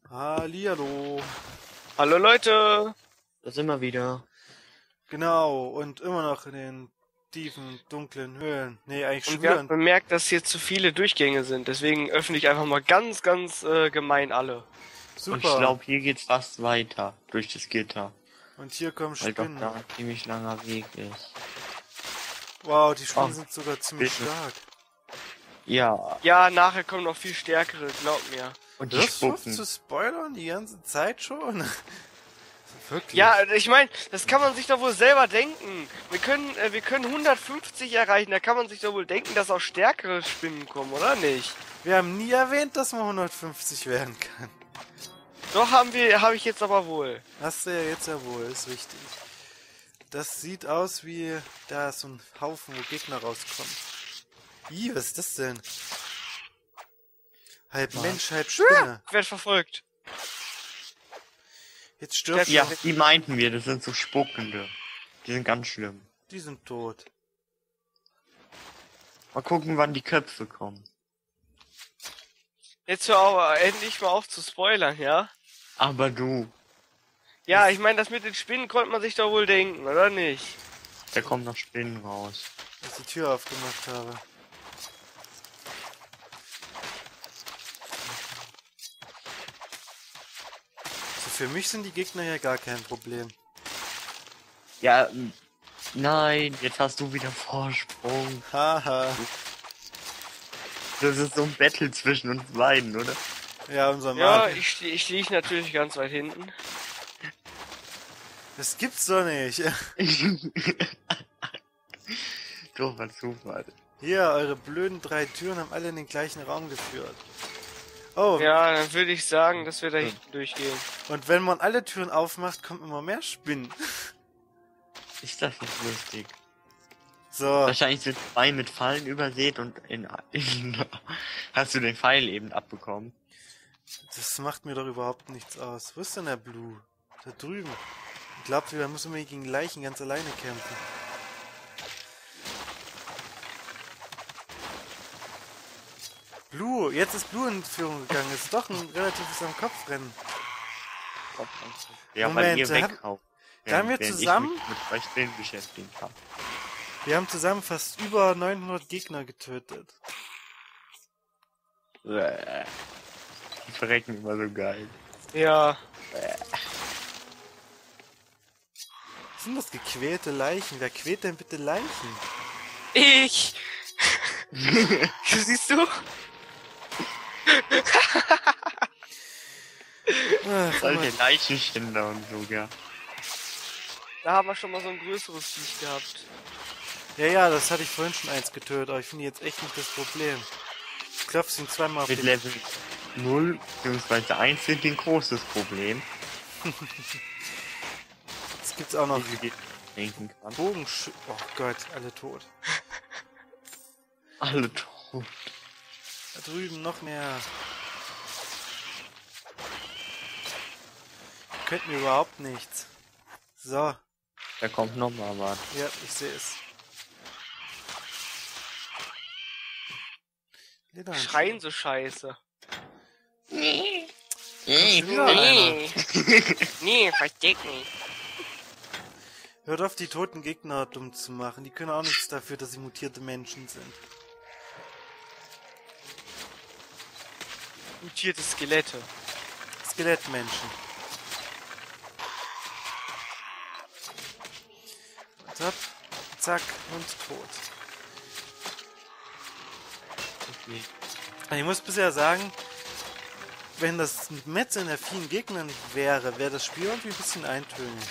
Hallihallo. Hallo Leute! Das immer wieder. Genau, und immer noch in den tiefen, dunklen Höhlen. Nee, eigentlich schon Und wir wieder. haben bemerkt, dass hier zu viele Durchgänge sind, deswegen öffne ich einfach mal ganz gemein alle. Super. Und ich glaube, hier geht's fast weiter durch das Gitter. Und hier kommen Weil doch Spinnen. da ein ziemlich langer Weg ist. Wow, die Spinnen Oh, sind sogar ziemlich bitte. stark. Ja, Ja, nachher kommen noch viel stärkere, glaub mir. und die Hörst du auf spucken. zu spoilern die ganze Zeit schon? Wirklich? Ja, ich meine, das kann man sich doch wohl selber denken. Wir können 150 erreichen, da kann man sich doch wohl denken, dass auch stärkere Spinnen kommen, oder nicht? Wir haben nie erwähnt, dass man 150 werden kann. Doch habe ich jetzt aber wohl. Hast du ja jetzt ja wohl, ist richtig. Das sieht aus wie, da ist so ein Haufen, wo Gegner rauskommen. Ih, was ist das denn? Halb Was? Mensch, halb Spinne. Ich werde verfolgt. Jetzt stirbt Ja, noch. die meinten wir, das sind so Spuckende. Die sind ganz schlimm. Die sind tot. Mal gucken, wann die Köpfe kommen. Jetzt hör auch endlich mal auf zu spoilern, ja? Aber du, Ja, ich meine, das mit den Spinnen konnte man sich doch wohl denken, oder nicht? da kommen noch Spinnen raus. Als ich die Tür aufgemacht habe. So, für mich sind die Gegner ja gar kein Problem. Ja, nein, jetzt hast du wieder Vorsprung. Haha. Das ist so ein Battle zwischen uns beiden, oder? Ja, unser Ja, Mann. ich liege natürlich ganz weit hinten. Das gibt's doch nicht. Doofer Zufall. Hier, eure blöden 3 Türen haben alle in den gleichen Raum geführt. Oh, Ja, dann würde ich sagen, dass wir da hinten durchgehen. und wenn man alle Türen aufmacht, kommen immer mehr Spinnen. Ist das nicht lustig? So, Wahrscheinlich sind 2 mit Fallen übersät und hast du den Pfeil eben abbekommen. das macht mir doch überhaupt nichts aus. Wo ist denn der Blue? Da drüben. Ich glaube, wir müssen wir gegen Leichen ganz alleine kämpfen. Blue, jetzt ist Blue in Führung gegangen. Ist doch ein relatives am Kopfrennen. Ja, Moment, weil ihr da wegkauft. da haben wir während zusammen- ich mich mit euch Spinnen beschäftigt habe. Wir haben zusammen fast über 900 Gegner getötet. Die verrecken immer so geil. Ja, Was sind das gequälte Leichen? Wer quält denn bitte Leichen? ich! Siehst du? Ach, Solche Leichenständer und so, ja. Da haben wir schon mal so ein größeres Viech gehabt. ja, das hatte ich vorhin schon eins getötet, aber ich finde jetzt echt nicht das Problem. Ich klopfe ihn zweimal auf Mit den... Level 0 bzw. 1 sind die ein großes Problem. Jetzt gibt's auch noch Wie ich denken kann. Bogensch... Oh Gott, alle tot. Alle tot. Da drüben noch mehr. Könnt mir überhaupt nichts. So, Da kommt noch mal was. ja, ich sehe es. Lederhandschuhe. Schreien so scheiße. Schon wieder einer. Nee, versteck mich. Hört auf, die toten Gegner dumm zu machen. Die können auch nichts dafür, dass sie mutierte Menschen sind. Mutierte Skelette. Skelettmenschen. Zack, zack und tot. Okay. Ich muss bisher sagen, wenn das Metzeln der vielen Gegner nicht wäre, wäre das Spiel irgendwie ein bisschen eintönig.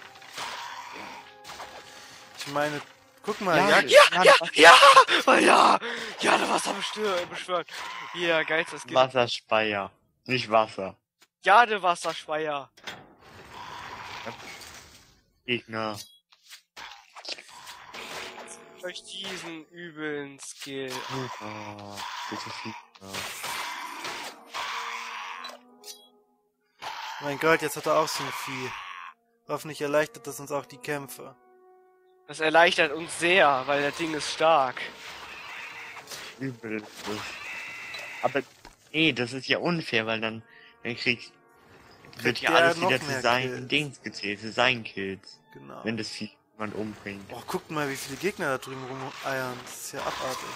Ich meine, guck mal, Ja, Ja, der Wasser beschwört. Hier, geilstes Skill. Wasserspeier. Nicht Wasser. Ja, der Wasserspeier. Gegner. Durch diesen übeln Skill. Oh, bitte viel. mein Gott, jetzt hat er auch so ein Vieh. Hoffentlich erleichtert das uns auch die Kämpfe. Das erleichtert uns sehr, weil das Ding ist stark. Übel. Aber nee, das ist ja unfair, weil dann kriegst wird kriegt ja der alles noch wieder zu mehr seinen Kills. Dings gezählt, zu seinen Kills. Genau. Wenn das Vieh jemand umbringt. Oh, guckt mal, wie viele Gegner da drüben rumeiern. Das ist ja abartig.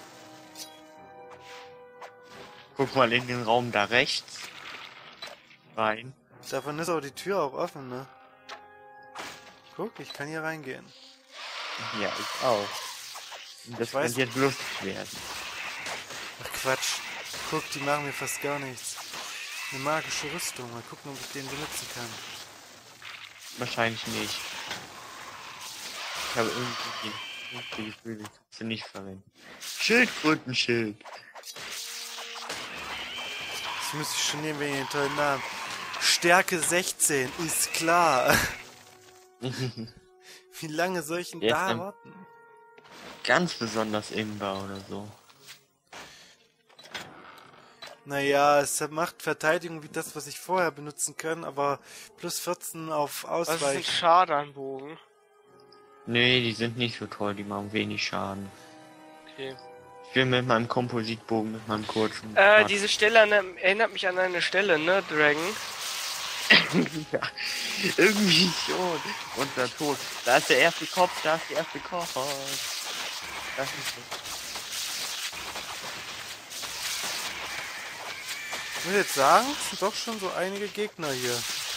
Guck mal in den Raum da rechts rein. Davon ist auch die Tür auch offen, ne? Guck, ich kann hier reingehen. Ja, ich auch. Und das Ich weiß- könnte jetzt lustig werden. Ach Quatsch. Guck, die machen mir fast gar nichts. Eine magische Rüstung. Mal gucken, ob ich den benutzen kann. Wahrscheinlich nicht. Ich habe irgendwie das Gefühl, ich kann sie nicht verwenden. Schildkrötenschild. Das müsste ich schon nehmen wegen den tollen Namen. Stärke 16, ist klar. Wie lange soll ich denn Jetzt da ein- warten? Ganz besonders Imba oder so. Naja, es macht Verteidigung wie das, was ich vorher benutzen kann, aber plus 14 auf Was ist ein Ausweichen. Schadenbogen? Nee, die sind nicht so toll, die machen wenig Schaden. Okay. Ich will mit meinem Kompositbogen, mit meinem kurzen... Diese Stelle erinnert mich an eine Stelle, ne, Dragon? ja, irgendwie schon. Unser Tod. Da ist der erste Kopf, da ist der erste Kopf. Das ist Ich muss jetzt sagen, es sind doch schon so einige Gegner hier.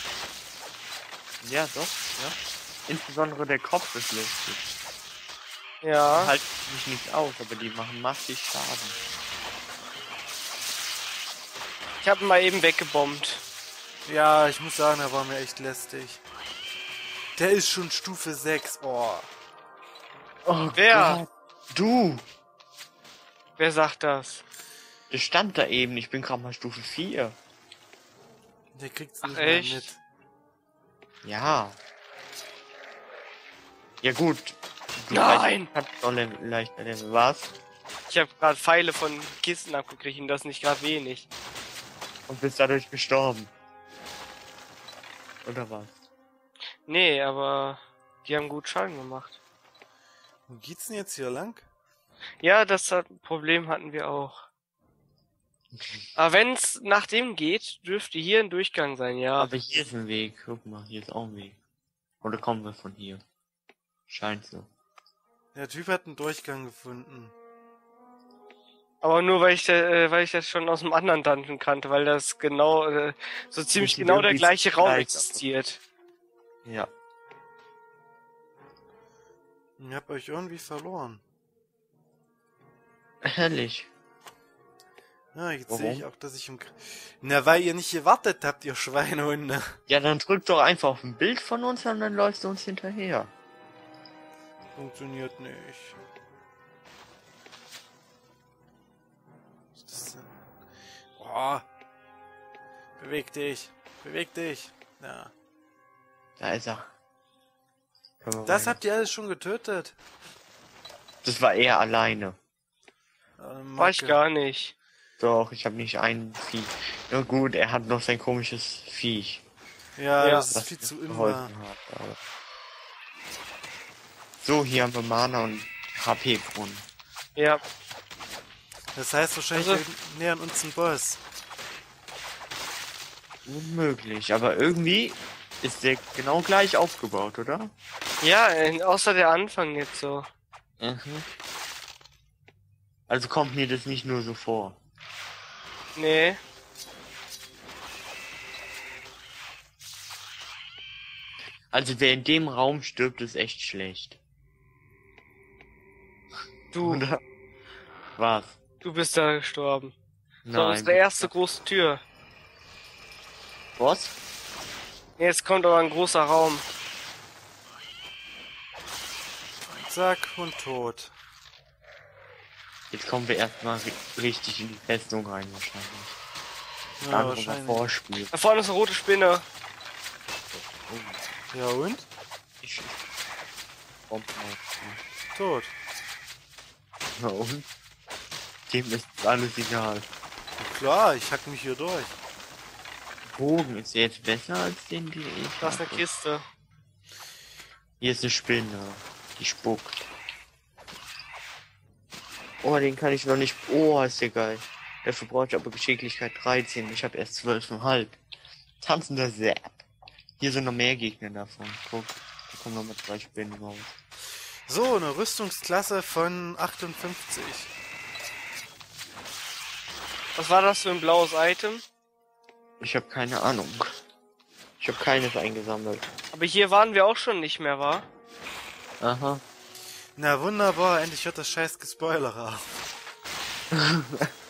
ja, doch, ja. Insbesondere der Kopf ist lustig. Ja. Halt mich nicht aus, aber die machen massig Schaden. Ich habe ihn mal eben weggebombt. Ja, ich muss sagen, er war mir echt lästig. Der ist schon Stufe 6. Oh. Oh Wer? Gott. Du! Wer sagt das? Der stand da eben, ich bin gerade mal Stufe 4. Der kriegt's Ach, nicht mehr echt? mit. Ja. Ja gut. Du Nein! Hast doch leichter Level. Was? Ich habe gerade Pfeile von Kisten abgekriegt und das nicht gerade wenig. Und bist dadurch gestorben. Oder was? Nee, aber die haben gut Schaden gemacht. Wo geht's denn jetzt hier lang? Ja, Problem hatten wir auch. Aber wenn's nach dem geht, dürfte hier ein Durchgang sein, ja. Aber hier ist ein Weg. Guck mal, hier ist auch ein Weg. Oder kommen wir von hier? Scheint so. Der Typ hat einen Durchgang gefunden. Aber nur weil ich das schon aus dem anderen Dungeon kannte, weil das genau, so ziemlich sieht genau der irgendwie gleiche Raum gleich aus. existiert. Ja. Ich hab euch irgendwie verloren. Herrlich. Ja, jetzt Warum? sehe ich auch, dass ich im... Na, weil ihr nicht gewartet habt, ihr Schweinehunde. Ja, dann drück doch einfach auf ein Bild von uns und dann läufst du uns hinterher. Funktioniert nicht. Was ist das denn? Boah. Beweg dich. Beweg dich. Ja. Da ist er. Können wir Das weiter. habt ihr alles schon getötet. Das war er alleine. War ich gar nicht. Doch, ich habe nicht einen Viech. Na gut, er hat noch sein komisches Viech. Ja, Ja, das ist was viel mir zu immer. geholfen hat, aber- So, hier haben wir Mana und HP-Brunnen. Ja, Das heißt wahrscheinlich, Also- wir nähern uns einen Boss. Unmöglich, aber irgendwie ist der genau gleich aufgebaut, oder? ja, außer der Anfang jetzt so. Mhm. Also kommt mir das nicht nur so vor. Nee. Also wer in dem Raum stirbt, ist echt schlecht. Du, Oder? Was? du bist da gestorben. So, Nein. unsere erste große Tür. Was? Jetzt kommt aber ein großer Raum. Zack und tot. Jetzt kommen wir erstmal richtig in die Festung rein wahrscheinlich. Ja, Dann wahrscheinlich. vorspielen. Da vorne ist eine rote Spinne. Ja und? Ich Bomben auf. Tot. Ja und? Dem ist alles egal. Na klar, ich hack mich hier durch. Bogen ist jetzt besser als den, die ich Da ist eine hatte. Kiste. Hier ist eine Spinne. Die spuckt. Oh, den kann ich noch nicht... Oh, ist der geil. Dafür brauche ich aber Geschicklichkeit 13. Ich habe erst 12,5. Tanzender Zap. Hier sind noch mehr Gegner davon. Guck, da kommen noch mal 2 Spinnen raus. So, eine Rüstungsklasse von 58. Was war das für ein blaues Item? Ich habe keine Ahnung. Ich habe keines eingesammelt. Aber hier waren wir auch schon nicht mehr, wa? Aha. Na wunderbar, endlich hört das scheiß Gespoiler auf.